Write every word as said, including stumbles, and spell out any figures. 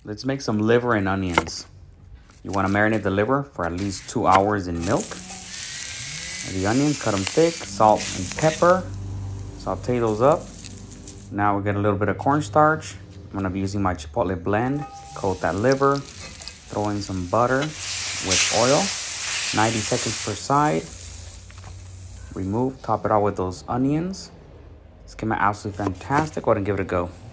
Let's make some liver and onions. You want to marinate the liver for at least two hours in milk. The onions, cut them thick, salt and pepper. Saute those up. Now we get a little bit of cornstarch. I'm going to be using my Chipotle blend. Coat that liver. Throw in some butter with oil. ninety seconds per side. Remove, top it out with those onions. It's gonna be absolutely fantastic. Go ahead and give it a go.